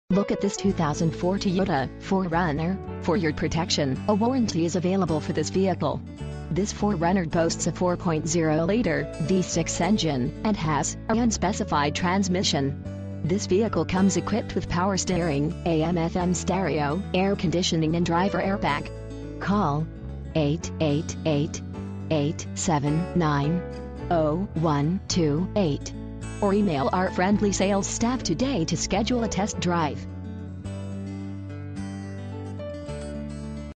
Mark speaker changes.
Speaker 1: Look at this 2004 Toyota 4Runner. For your protection, a warranty is available for this vehicle. This 4Runner boasts a 4.0-liter V6 engine and has an unspecified transmission. This vehicle comes equipped with power steering, AM/FM stereo, air conditioning and driver airbag. Call 888-879-0128 or email our friendly sales staff today to schedule a test drive.